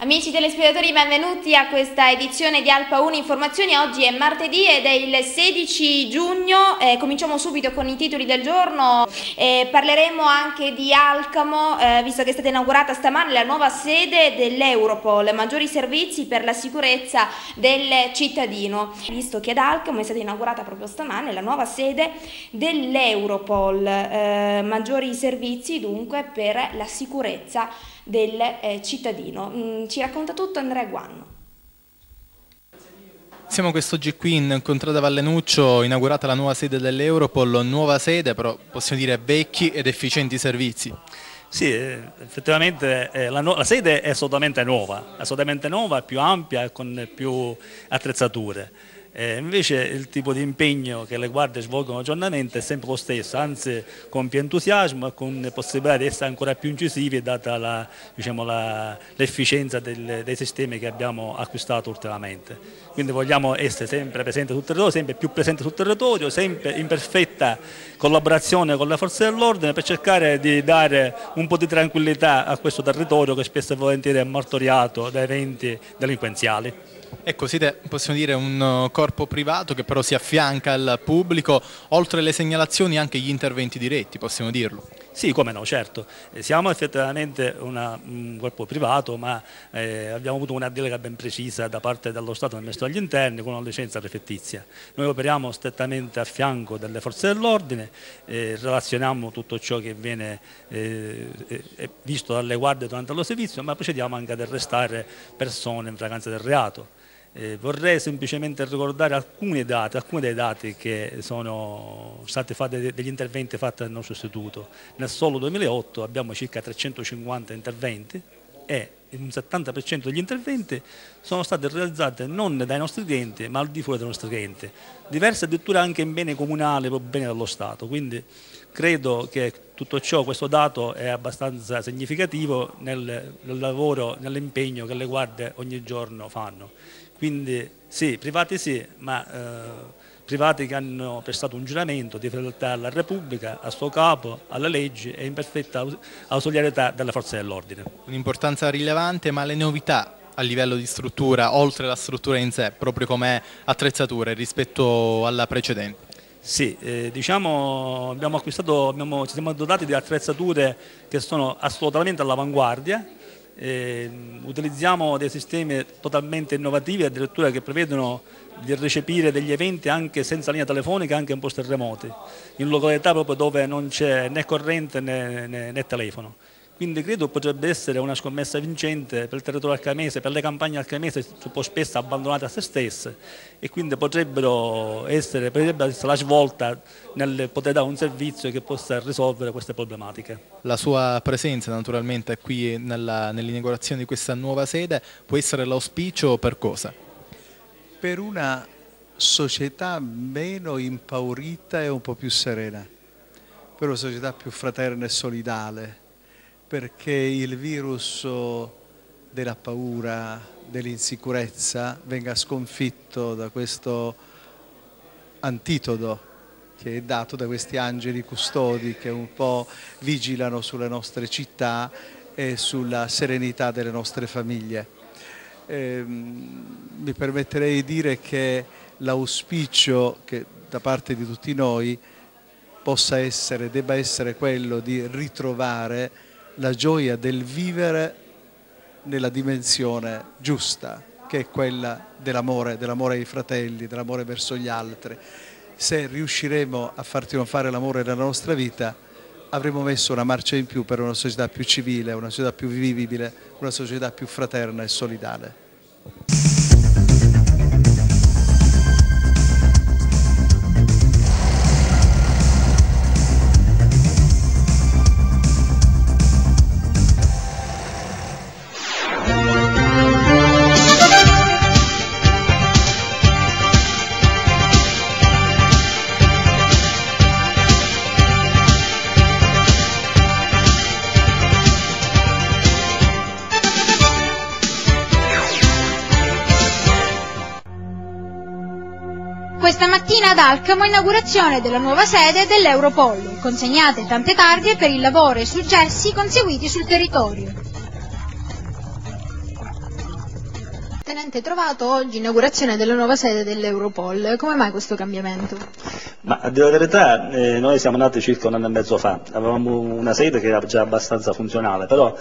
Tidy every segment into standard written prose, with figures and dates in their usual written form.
Amici telespettatori, benvenuti a questa edizione di Alpa 1 Informazioni. Oggi è martedì ed è il 16 giugno. Cominciamo subito con i titoli del giorno. Parleremo anche di Alcamo, visto che è stata inaugurata stamane la nuova sede dell'Europol, maggiori servizi per la sicurezza del cittadino. Visto che ad Alcamo è stata inaugurata proprio stamane la nuova sede dell'Europol, maggiori servizi dunque per la sicurezza del cittadino. Ci racconta tutto Andrea Guanno. Siamo quest'oggi qui in Contrada Vallenuccio, inaugurata la nuova sede dell'Europol, nuova sede però possiamo dire vecchi ed efficienti servizi. Sì, effettivamente la sede è assolutamente nuova, più ampia e con più attrezzature. Invece il tipo di impegno che le guardie svolgono giornalmente è sempre lo stesso, anzi con più entusiasmo e con possibilità di essere ancora più incisivi data l'efficienza dei sistemi che abbiamo acquistato ultimamente. Quindi vogliamo essere sempre presenti sul territorio, sempre più presenti sul territorio, sempre in perfetta collaborazione con le forze dell'ordine per cercare di dare un po' di tranquillità a questo territorio che spesso e volentieri è martoriato da eventi delinquenziali. Ecco, siete, possiamo dire, un corpo privato che però si affianca al pubblico, oltre alle segnalazioni anche gli interventi diretti, possiamo dirlo? Sì, come no, certo. Siamo effettivamente un corpo privato, ma abbiamo avuto una delega ben precisa da parte dello Stato nel Ministero degli Interni con una licenza prefettizia. Noi operiamo strettamente a fianco delle forze dell'ordine, relazioniamo tutto ciò che viene visto dalle guardie durante lo servizio, ma procediamo anche ad arrestare persone in flagranza del reato. Vorrei semplicemente ricordare alcuni dei dati che sono stati fatti, degli interventi fatti dal nostro istituto. Nel solo 2008 abbiamo circa 350 interventi e un 70% degli interventi sono stati realizzati non dai nostri clienti ma al di fuori dei nostri clienti, diverse addirittura anche in beni comunali o beni dello Stato. Quindi credo che tutto ciò, questo dato è abbastanza significativo nel lavoro, nell'impegno che le guardie ogni giorno fanno. Quindi sì, ma privati che hanno prestato un giuramento di fedeltà alla Repubblica, al suo capo, alle leggi e in perfetta ausiliarietà delle forze dell'ordine. Un'importanza rilevante, ma le novità a livello di struttura, oltre alla struttura in sé, proprio come attrezzature rispetto alla precedente? Sì, diciamo ci siamo dotati di attrezzature che sono assolutamente all'avanguardia. Utilizziamo dei sistemi totalmente innovativi, addirittura che prevedono di recepire degli eventi anche senza linea telefonica, anche in posti remoti, in località proprio dove non c'è né corrente né telefono. Quindi credo potrebbe essere una scommessa vincente per il territorio alcamese, per le campagne alcamese troppo spesso abbandonate a se stesse, e quindi potrebbe essere la svolta nel poter dare un servizio che possa risolvere queste problematiche. La sua presenza naturalmente qui nell'inaugurazione di questa nuova sede può essere l'auspicio per cosa? Per una società meno impaurita e un po' più serena, per una società più fraterna e solidale, perché il virus della paura, dell'insicurezza venga sconfitto da questo antidoto che è dato da questi angeli custodi che un po' vigilano sulle nostre città e sulla serenità delle nostre famiglie. Mi permetterei di dire che l'auspicio che da parte di tutti noi debba essere quello di ritrovare la gioia del vivere nella dimensione giusta, che è quella dell'amore ai fratelli, dell'amore verso gli altri. Se riusciremo a far trionfare l'amore nella nostra vita, avremo messo una marcia in più per una società più civile, una società più vivibile, una società più fraterna e solidale. Questa mattina ad Alcamo inaugurazione della nuova sede dell'Europol, consegnate tante targhe per il lavoro e i successi conseguiti sul territorio. Tenente Trovato, oggi inaugurazione della nuova sede dell'Europol. Come mai questo cambiamento? Ma a dire la verità, noi siamo nati circa 1 anno e mezzo fa, avevamo una sede che era già abbastanza funzionale, però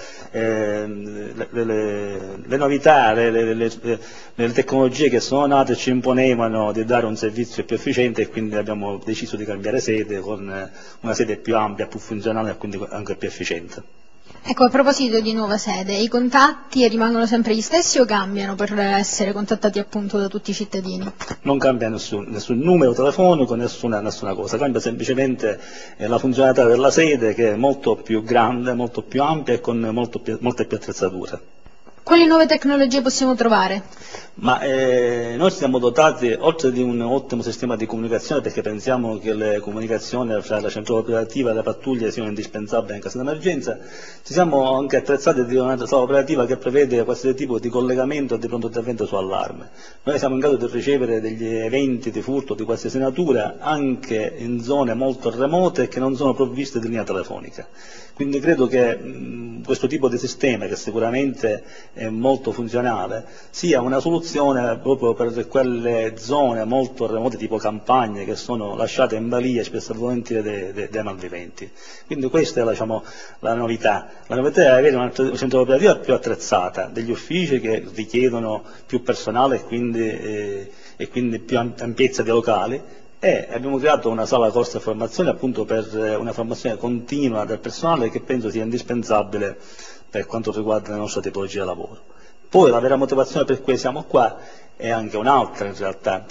le novità, le tecnologie che sono nate ci imponevano di dare un servizio più efficiente, e quindi abbiamo deciso di cambiare sede con una sede più ampia, più funzionale e quindi anche più efficiente. Ecco, a proposito di nuova sede, i contatti rimangono sempre gli stessi o cambiano per essere contattati appunto da tutti i cittadini? Non cambia nessun numero telefonico, nessuna cosa, cambia semplicemente la funzionalità della sede, che è molto più grande, molto più ampia e con molte più attrezzature. Quali nuove tecnologie possiamo trovare? Ma noi siamo dotati, oltre di un ottimo sistema di comunicazione, perché pensiamo che le comunicazioni fra la centrale operativa e le pattuglie siano indispensabili in caso di emergenza, ci siamo anche attrezzati di una sala operativa che prevede qualsiasi tipo di collegamento e di pronto intervento su allarme. Noi siamo in grado di ricevere degli eventi di furto di qualsiasi natura anche in zone molto remote che non sono provviste di linea telefonica. Quindi credo che questo tipo di sistema, che sicuramente è molto funzionale, sia una soluzione proprio per quelle zone molto remote, tipo campagne, che sono lasciate in balia spesso e volentieri dai malviventi. Quindi questa è la novità. La novità è avere una centrale operativa più attrezzata, degli uffici che richiedono più personale e quindi più ampiezza di locali. E abbiamo creato una sala corsi e formazione appunto per una formazione continua del personale, che penso sia indispensabile per quanto riguarda la nostra tipologia di lavoro. Poi la vera motivazione per cui siamo qua è anche un'altra in realtà.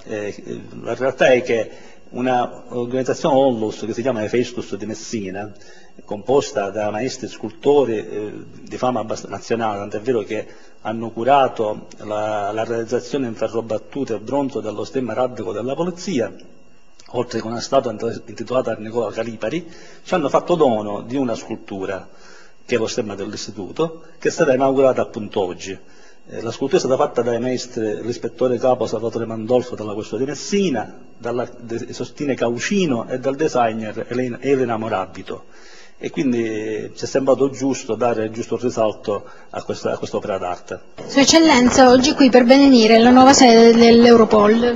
La realtà è che un'organizzazione Onlus che si chiama Hephaestus di Messina, composta da maestri scultori di fama nazionale, tant'è vero che hanno curato la realizzazione in ferro battuto e bronzo dello stemma arabico della polizia, oltre che una statua intitolata a Nicola Calipari, ci hanno fatto dono di una scultura, che è lo stemma dell'istituto, che sarà inaugurata appunto oggi. La scultura è stata fatta dai maestri, l'ispettore capo Salvatore Mandolfo della Questura di Messina, dalla Sostine Caucino e dal designer Elena Morabito. E quindi ci è sembrato giusto dare il giusto risalto a questa opera d'arte. Sua Eccellenza, oggi qui per benedire la nuova sede dell'Europol.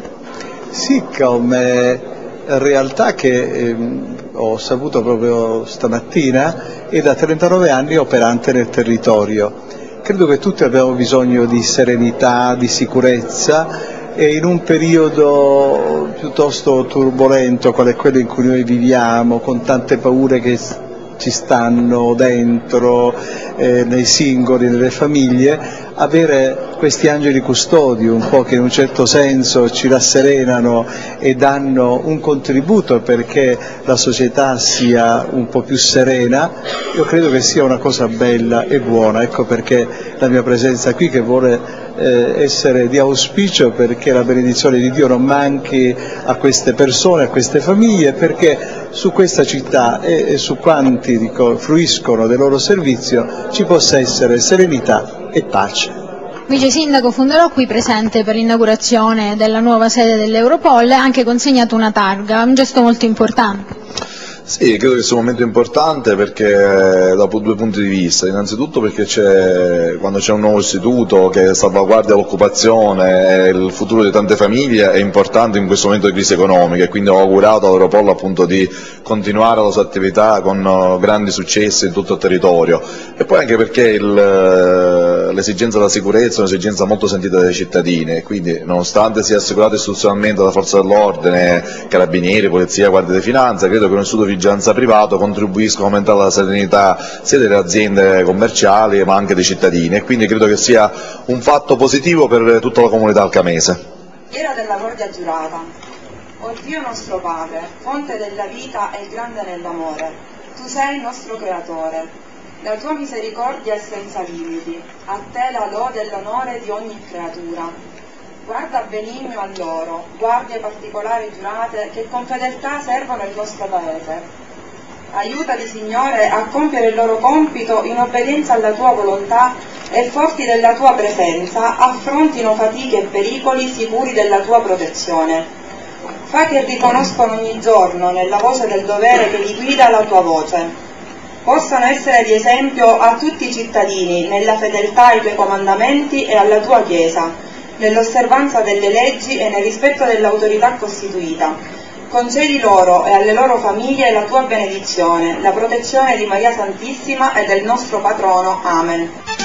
Sì, come realtà che ho saputo proprio stamattina, è da 39 anni operante nel territorio. Credo che tutti abbiamo bisogno di serenità, di sicurezza, e in un periodo piuttosto turbolento quale quello in cui noi viviamo, con tante paure che ci stanno dentro, nei singoli, nelle famiglie, avere questi angeli custodi un po' che in un certo senso ci rasserenano e danno un contributo perché la società sia un po' più serena, io credo che sia una cosa bella e buona. Ecco perché la mia presenza qui, che vuole essere di auspicio perché la benedizione di Dio non manchi a queste persone, a queste famiglie, perché su questa città e su quanti fruiscono del loro servizio ci possa essere serenità e pace. Vice Sindaco Funderò, qui presente per l'inaugurazione della nuova sede dell'Europol, ha anche consegnato una targa, un gesto molto importante. Sì, credo che sia un momento importante perché da due punti di vista. Innanzitutto perché quando c'è un nuovo istituto che salvaguardia l'occupazione e il futuro di tante famiglie è importante in questo momento di crisi economica, e quindi ho augurato all'Europol appunto di continuare la sua attività con grandi successi in tutto il territorio, e poi anche perché l'esigenza della sicurezza è un'esigenza molto sentita dai cittadini, e quindi nonostante sia assicurato istituzionalmente dalla forza dell'ordine, carabinieri, polizia, guardia di finanza, credo che un istituto di vigilanza privato contribuisca a aumentare la serenità sia delle aziende commerciali ma anche dei cittadini, e quindi credo che sia un fatto positivo per tutta la comunità alcamese. Era della Guardia Giurata. O Dio nostro Padre, fonte della vita e grande nell'amore, tu sei il nostro creatore. La tua misericordia è senza limiti, a te la lode e l'onore di ogni creatura. Guarda benigno a loro, guardie particolari giurate che con fedeltà servono il nostro Paese. Aiutali, Signore, a compiere il loro compito in obbedienza alla tua volontà e forti della tua presenza affrontino fatiche e pericoli sicuri della tua protezione. Fa che riconoscono ogni giorno nella voce del dovere che li guida la tua voce. Possano essere di esempio a tutti i cittadini nella fedeltà ai tuoi comandamenti e alla tua Chiesa, nell'osservanza delle leggi e nel rispetto dell'autorità costituita. Concedi loro e alle loro famiglie la tua benedizione, la protezione di Maria Santissima e del nostro patrono. Amen.